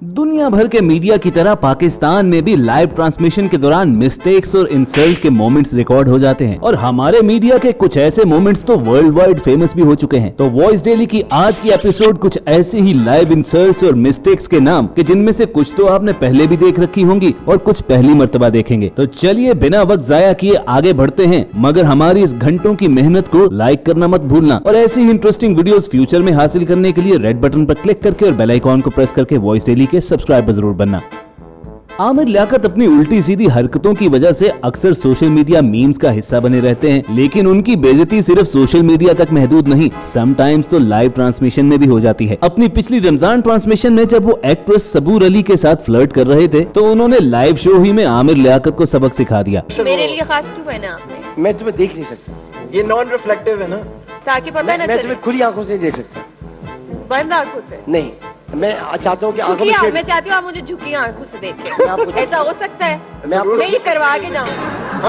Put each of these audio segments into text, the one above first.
दुनिया भर के मीडिया की तरह पाकिस्तान में भी लाइव ट्रांसमिशन के दौरान मिस्टेक्स और इंसल्ट के मोमेंट्स रिकॉर्ड हो जाते हैं और हमारे मीडिया के कुछ ऐसे मोमेंट्स तो वर्ल्ड वाइड फेमस भी हो चुके हैं। तो वॉइस डेली की आज की एपिसोड कुछ ऐसे ही लाइव इंसल्ट्स और मिस्टेक्स के नाम कि जिनमें से कुछ तो आपने पहले भी देख रखी होंगी और कुछ पहली मर्तबा देखेंगे। तो चलिए बिना वक्त जाया किए आगे बढ़ते हैं, मगर हमारी इस घंटों की मेहनत को लाइक करना मत भूलना और ऐसी ही इंटरेस्टिंग वीडियोस फ्यूचर में हासिल करने के लिए रेड बटन पर क्लिक करके और बेल आइकॉन को प्रेस करके वॉइस डेली के सब्सक्राइबर जरूर बनना। आमिर लियाकत अपनी उल्टी सीधी हरकतों की वजह से अक्सर सोशल मीडिया मीम्स का हिस्सा बने रहते हैं, लेकिन उनकी बेइज्जती सिर्फ सोशल मीडिया तक महदूद नहीं, समटाइम्स तो लाइव ट्रांसमिशन में भी हो जाती है। अपनी पिछली रमजान ट्रांसमिशन में जब वो एक्ट्रेस सबूर अली के साथ फ्लर्ट कर रहे थे तो उन्होंने लाइव शो ही में आमिर लियाकत को सबक सिखा दिया। मेरे लिए खास क्यों पहना आपने? मैं तुम्हें देख नहीं सकती, ये नॉन रिफ्लेक्टिव है ना, ताकि पता ना मैं तुम्हें खुली आंखों से देख सकता, बंद आंखों से नहीं। मैं चाहता हूँ कि आंखों में मैं चाहती हूँ आप मुझे झुकी आंखों से देखें। ऐसा हो सकता है? मैं ये करवा के जाऊँ।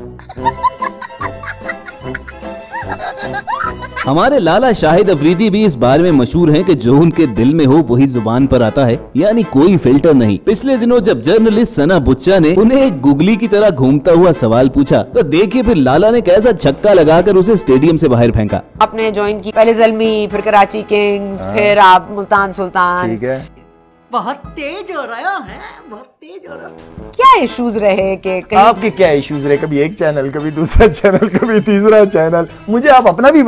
हमारे लाला शाहिद अफरीदी भी इस बारे में मशहूर हैं कि जो उनके दिल में हो वही जुबान पर आता है, यानी कोई फिल्टर नहीं। पिछले दिनों जब जर्नलिस्ट सना बुच्चा ने उन्हें एक गुगली की तरह घूमता हुआ सवाल पूछा तो देखिए फिर लाला ने कैसा छक्का लगाकर उसे स्टेडियम से बाहर फेंका। आपने ज्वाइन की पहले ज़ल्मी, फिर कराची किंग्स, फिर आप मुल्तान सुल्तान। ठीक है, बहुत तेज हो रहा है, बहुत तेज हो रहा है। क्या इश्यूज रहे कि आपके क्या इश्यूज रहे? कभी एक चैनल, कभी दूसरा चैनल, कभी तीसरा चैनल, मुझे आप अपना भी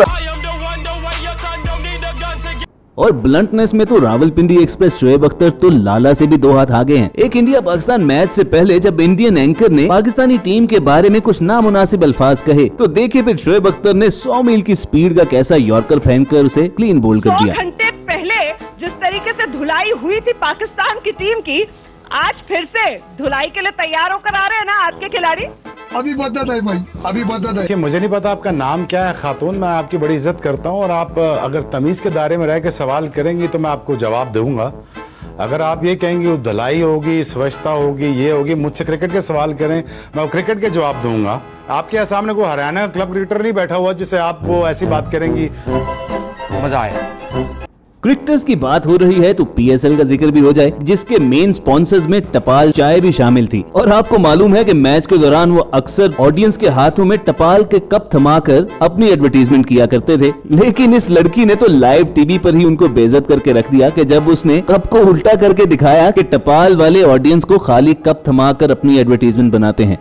और ब्लंटनेस में तो रावलपिंडी एक्सप्रेस शोएब अख्तर तो लाला से भी दो हाथ आगे हैं। एक इंडिया पाकिस्तान मैच से पहले जब इंडियन एंकर ने पाकिस्तानी टीम के बारे में कुछ नामुनासिब अल्फाज कहे तो देखिए फिर शोएब अख्तर ने 100 मील की स्पीड का कैसा यॉर्कर फेंककर उसे क्लीन बोल्ड कर दिया। 2 घंटे पहले जिस तरीके से धुलाई हुई थी पाकिस्तान की टीम की, आज फिर से धुलाई के लिए तैयार होकर आ रहे हैं ना आज के खिलाड़ी। अभी बदत है भाई, अभी बदत है। मुझे नहीं पता आपका नाम क्या है खातून, मैं आपकी बड़ी इज्जत करता हूँ और आप अगर तमीज के दायरे में रह के सवाल करेंगी तो मैं आपको जवाब दूंगा। अगर आप ये कहेंगे धुलाई होगी, स्वच्छता होगी, ये होगी, मुझसे क्रिकेट के सवाल करें, मैं क्रिकेट के जवाब दूंगा। आपके सामने कोई हरियाणा क्लब क्रिकेटर नहीं बैठा हुआ जिससे आप वो ऐसी बात करेंगी। मजा आया। क्रिकेटर्स की बात हो रही है तो पीएसएल का जिक्र भी हो जाए, जिसके मेन स्पॉन्सर्स में टपाल चाय भी शामिल थी। और आपको मालूम है कि मैच के दौरान वो अक्सर ऑडियंस के हाथों में टपाल के कप थमाकर अपनी एडवर्टीजमेंट किया करते थे, लेकिन इस लड़की ने तो लाइव टीवी पर ही उनको बेइज्जत करके रख दिया कि जब उसने कप को उल्टा करके दिखाया कि टपाल वाले ऑडियंस को खाली कप थमाकर अपनी एडवर्टीजमेंट बनाते हैं।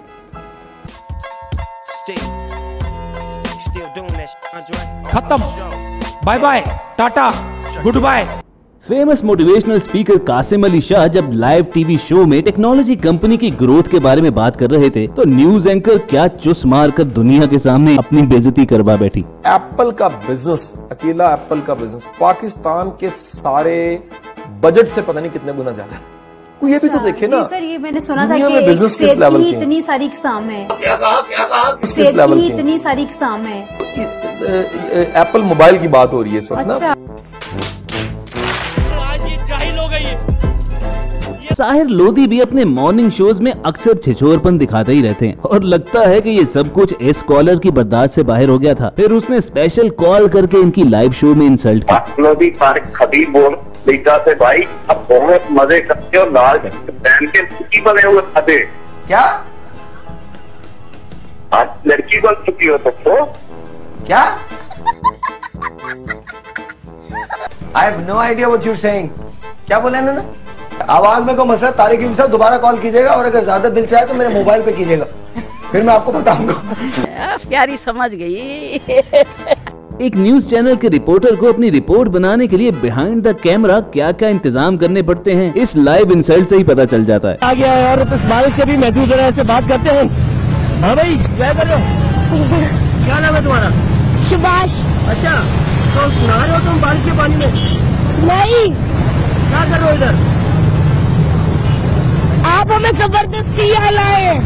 खत्म, bye bye, tata, good bye. Famous motivational speaker Qasim Ali Shah जब लाइव टीवी शो में टेक्नोलॉजी कंपनी की ग्रोथ के बारे में बात कर रहे थे तो न्यूज एंकर क्या चुस मारकर दुनिया के सामने अपनी बेइज्जती करवा बैठी। एप्पल का बिजनेस, अकेला एप्पल का बिजनेस पाकिस्तान के सारे बजट से पता नहीं कितने गुना ज्यादा है। ये भी तो देखे ना सर, ये मैंने सुना था कि बिजनेस किस लेवल की इतनी सारी इकसाम है। क्या कहा किस लेवल की इतनी सारी इकसाम है। एप्पल मोबाइल की बात हो रही है इस वक्त ना। साहिर लोधी भी अपने मॉर्निंग शोज में अक्सर छिछोरपन दिखाते ही रहते हैं और लगता है कि ये सब कुछ इस कॉलर की बर्दाश्त से बाहर हो गया था। फिर उसने स्पेशल कॉल करके इनकी लाइव शो में इंसल्ट की। बोल से भाई अब बहुत मजे करते हो, लाल पहन के लड़की बने हुए खाते। क्या आज लड़की बन चुकी हो तो क्या? I have no idea what you're saying. क्या बोला इन्होंने? आवाज में कोई मसला, तारिक यूसुफ दोबारा कॉल कीजिएगा और अगर ज्यादा दिल चाहे तो मेरे मोबाइल पे कीजिएगा, फिर मैं आपको बताऊंगा। प्यारी समझ गई। एक न्यूज चैनल के रिपोर्टर को अपनी रिपोर्ट बनाने के लिए बिहाइंड द कैमरा क्या क्या इंतजाम करने पड़ते हैं इस लाइव इंसल्ट से ही पता चल जाता है। आ गया यार, तो बारिश के भी महसूस हो रहा है, इससे बात करते हैं। हाँ भाई, क्या कर रहे हो? क्या नाम है तुम्हारा? सुभाष। अच्छा, तो नहा रहे हो तुम बारिश के पानी में? नहीं। क्या कर रहे हो इधर? आप हमें जबरदस्ती यहाँ लाए।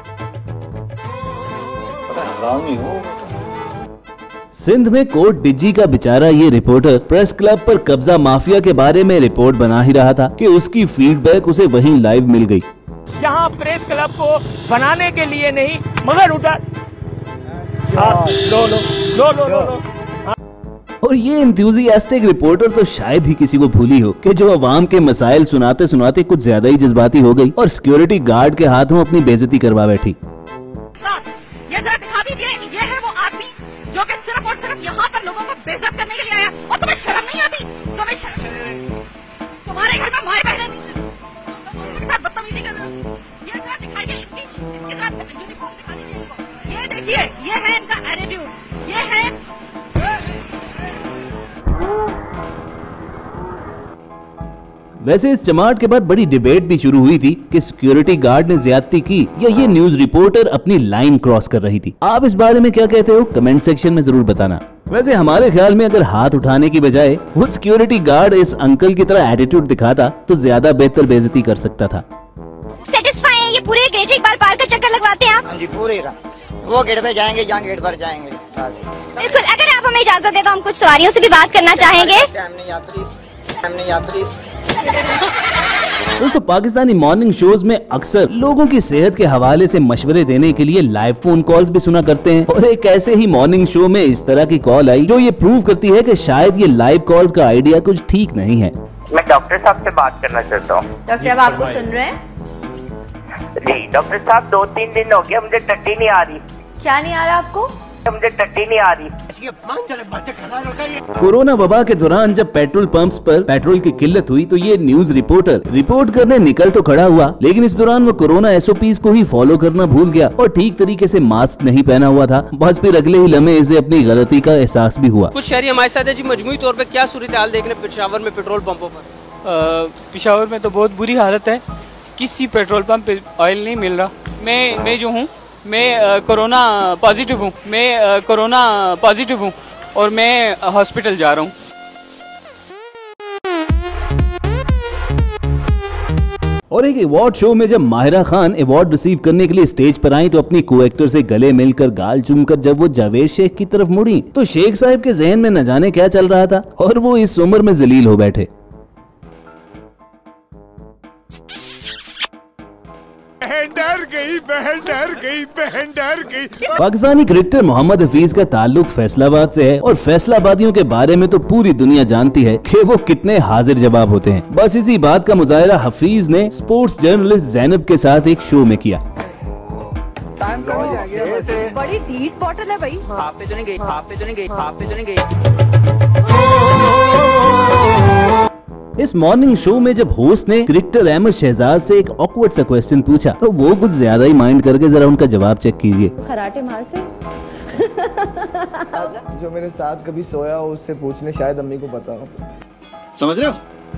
हरामी हो। सिंध में कोट डिज्जी का बेचारा ये रिपोर्टर प्रेस क्लब पर कब्जा माफिया के बारे में रिपोर्ट बना ही रहा था कि उसकी फीडबैक उसे वहीं लाइव मिल गई। यहाँ प्रेस क्लब को बनाने के लिए नहीं मगर उधर लो लो लो लो लो लो। और ये एंथुसियास्टिक रिपोर्टर तो शायद ही किसी को भूली हो कि जो अवाम के मसाइल सुनाते सुनाते कुछ ज्यादा ही जज्बाती हो गई और सिक्योरिटी गार्ड के हाथों अपनी बेइज्जती करवा बैठी। ये जरा दिखा दीजिए, ये है वो आदमी जो कि सिर्फ और सिर्फ यहाँ पर लोगों को बेइज्जत करने के लिए आया। और तुम्हें शर्म नहीं आती? तुम्हें तुम्हारे घर में माए बहने के साथ बदतमीजी कर रहे हो। ये जरा दिखाइए, इसके साथ यूनिफॉर्म दिखा दीजिए इनको। ये देखिए, ये है इनका एटीट्यूड, ये है। वैसे इस जमात के बाद बड़ी डिबेट भी शुरू हुई थी कि सिक्योरिटी गार्ड ने ज्यादती की या ये न्यूज रिपोर्टर अपनी लाइन क्रॉस कर रही थी। आप इस बारे में क्या कहते हो कमेंट सेक्शन में जरूर बताना। वैसे हमारे ख्याल में अगर हाथ उठाने की बजाय वो सिक्योरिटी गार्ड इस अंकल की तरह एटीट्यूड दिखाता तो ज्यादा बेहतर बेइज्जती कर सकता था। सेटिस्फाई है ये पूरे ग्रेट इकबाल पार्क का चक्कर लगवाते हैं आप? हाँ जी पूरे वो गेट पे जाएंगे, जहाँ गेट पर जाएंगे बस। बिल्कुल, अगर आप हमें इजाजत दें तो हम कुछ सवारियों से भी बात करना चाहेंगे। दोस्तों पाकिस्तानी मॉर्निंग शोज में अक्सर लोगों की सेहत के हवाले से मशवरे देने के लिए लाइव फोन कॉल्स भी सुना करते हैं और एक ऐसे ही मॉर्निंग शो में इस तरह की कॉल आई जो ये प्रूव करती है कि शायद ये लाइव कॉल्स का आइडिया कुछ ठीक नहीं है। मैं डॉक्टर साहब से बात करना चाहता हूँ। डॉक्टर साहब आपको सुन रहे हैं? जी डॉक्टर साहब, 2-3 दिन हो गया मुझे टट्टी नहीं आ रही। क्या नहीं आ रहा आपको? मुझे टट्टी नहीं आ रही। कोरोना वबा के दौरान जब पेट्रोल पंप्स पर पेट्रोल की किल्लत हुई तो ये न्यूज रिपोर्टर रिपोर्ट करने निकल तो खड़ा हुआ, लेकिन इस दौरान वो कोरोना SOPs को ही फॉलो करना भूल गया और ठीक तरीके से मास्क नहीं पहना हुआ था। बस फिर अगले ही लम्हे इसे अपनी गलती का एहसास भी हुआ। कुछ शहरी हमारे साथ है जी। मजमूई तौर पे क्या सूरत हाल देखने पेशावर में पेट्रोल पंपों पर? पेशावर में तो बहुत बुरी हालत है, किसी पेट्रोल पंप पे ऑयल नहीं मिल रहा। मैं जो हूँ मैं कोरोना पॉजिटिव हूँ और मैं हॉस्पिटल जा रहा हूँ। और एक अवार्ड शो में जब माहिरा खान अवार्ड रिसीव करने के लिए स्टेज पर आई तो अपनी को एक्टर से गले मिलकर गाल चूमकर जब वो जावेद शेख की तरफ मुड़ी तो शेख साहब के जहन में न जाने क्या चल रहा था और वो इस उम्र में जलील हो बैठे। बहन डर गई। पाकिस्तानी क्रिकेटर मोहम्मद हफीज का ताल्लुक फैसलाबाद से है और फैसलाबादियों के बारे में तो पूरी दुनिया जानती है कि वो कितने हाजिर जवाब होते हैं। बस इसी बात का मुजाहिरा हफीज ने स्पोर्ट्स जर्नलिस्ट जैनब के साथ एक शो में किया। बड़ी ढीठ बॉटल है भाई। इस मॉर्निंग शो में जब होस्ट ने क्रिकेटर अहमद शहजाद से एक ऑकवर्ड सा क्वेश्चन पूछा तो वो कुछ ज्यादा ही माइंड करके जरा उनका जवाब चेक कीजिए। खराटे मारते जो मेरे साथ कभी सोया हो उससे पूछने, शायद अम्मी को पता हो। समझ रहे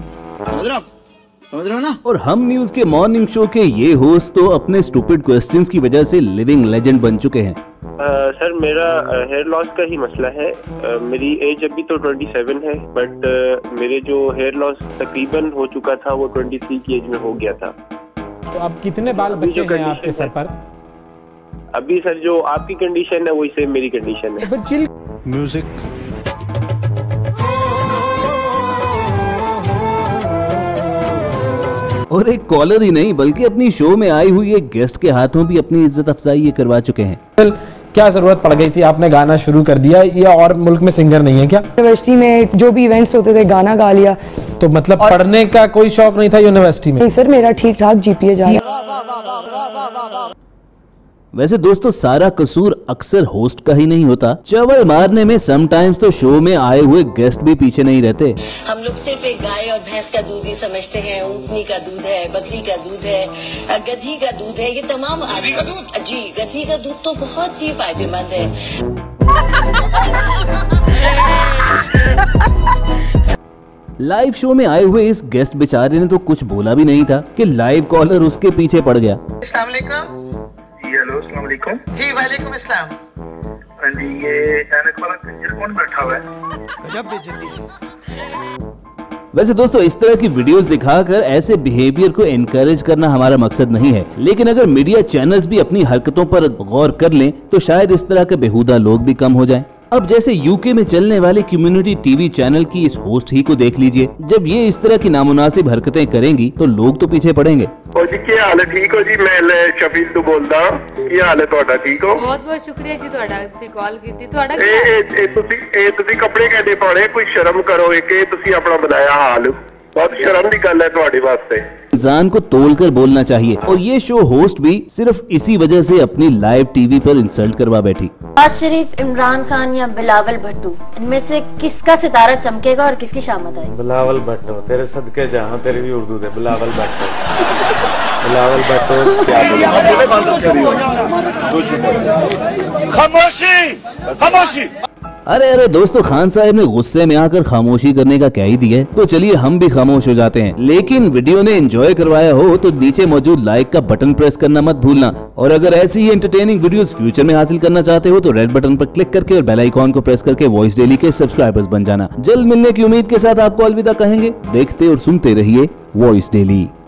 हो ना? और हम न्यूज के मॉर्निंग शो के ये होस्ट तो अपने स्टूपिड क्वेश्चंस की वजह से लिविंग लेजेंड बन चुके हैं। सर मेरा हेयर लॉस का ही मसला है। मेरी एज अभी तो 27 है, बट मेरे जो हेयर लॉस तकरीबन हो चुका था वो 23 की एज में हो गया था। तो अब कितने बाल बचे हैं आपके सर पर? अभी सर जो आपकी कंडीशन है वही सेम मेरी कंडीशन है। म्यूजिक और एक कॉलर ही नहीं बल्कि अपनी शो में आई हुई एक गेस्ट के हाथों भी अपनी इज्जत अफजाई ये करवा चुके हैं। क्या जरूरत पड़ गई थी, आपने गाना शुरू कर दिया, या और मुल्क में सिंगर नहीं है क्या? यूनिवर्सिटी में जो भी इवेंट्स होते थे गाना गा लिया। तो मतलब पढ़ने का कोई शौक नहीं था यूनिवर्सिटी में? नहीं सर, मेरा ठीक ठाक GPA जा रहा। वैसे दोस्तों सारा कसूर अक्सर होस्ट का ही नहीं होता, चवल मारने में समटाइम्स तो शो में आए हुए गेस्ट भी पीछे नहीं रहते। हम लोग सिर्फ एक गाय और भैंस का दूध ही समझते हैं। ऊँटनी का दूध है, बकरी का दूध है, गधी का दूध है, ये तमाम जी गधी का दूध तो बहुत ही फायदेमंद है। लाइव शो में आए हुए इस गेस्ट बेचारे ने तो कुछ बोला भी नहीं था कि लाइव कॉलर उसके पीछे पड़ गया। हेलो अस्सलाम वालेकुम। जी वालेकुम अस्सलाम। जी ये ऐनक वाला कंजर कौन बैठा हुआ है? गजब बेइज्जती। वैसे दोस्तों इस तरह की वीडियोस दिखाकर ऐसे बिहेवियर को एनकरेज करना हमारा मकसद नहीं है, लेकिन अगर मीडिया चैनल्स भी अपनी हरकतों पर गौर कर लें तो शायद इस तरह के बेहुदा लोग भी कम हो जाएं। अब जैसे यूके में चलने वाले कम्युनिटी टीवी चैनल की इस होस्ट ही को देख लीजिए, जब ये इस तरह की नामुनासिब हरकतें करेंगी तो लोग तो पीछे पड़ेंगे। जी क्या हाल है? ठीक हो जी? मैं शफील तू बोलदा, क्या हाल है ਤੁਹਾਡਾ? ठीक हो? बहुत बहुत शुक्रिया जी ਤੁਹਾਡਾ, ਤੁਸੀਂ ਕਾਲ ਕੀਤੀ। ਤੁਹਾਡਾ ਇਹ ਤੁਸੀਂ ਕੱਪੜੇ ਕਹਿੰਦੇ ਪਾਉਣੇ, ਕੋਈ ਸ਼ਰਮ ਕਰੋ। ਇਹ ਤੁਸੀਂ ਆਪਣਾ ਬਣਾਇਆ ਹਾਲ, बहुत शर्म की गल है ਤੁਹਾਡੇ वास्ते। इंसान को तोलकर बोलना चाहिए। और ये शो होस्ट भी सिर्फ इसी वजह से अपनी लाइव टीवी पर इंसल्ट करवा बैठी। नवाज शरीफ, इमरान खान या बिलावल भट्टो, इनमें से किसका सितारा चमकेगा और किसकी शामत आएगी? बिलावल भट्टो, तेरे सदके जाऊं, तेरी भी उर्दू दे। बिलावल भट्टो, बिलावल भट्टो। खामोशी, खामोशी। अरे दोस्तों, खान साहब ने गुस्से में आकर खामोशी करने का क्या ही दिया है, तो चलिए हम भी खामोश हो जाते हैं। लेकिन वीडियो ने एंजॉय करवाया हो तो नीचे मौजूद लाइक का बटन प्रेस करना मत भूलना। और अगर ऐसी ही एंटरटेनिंग वीडियोस फ्यूचर में हासिल करना चाहते हो तो रेड बटन पर क्लिक करके और बेल आइकॉन को प्रेस करके वॉइस डेली के सब्सक्राइबर्स बन जाना। जल्द मिलने की उम्मीद के साथ आपको अलविदा कहेंगे। देखते और सुनते रहिए वॉइस डेली।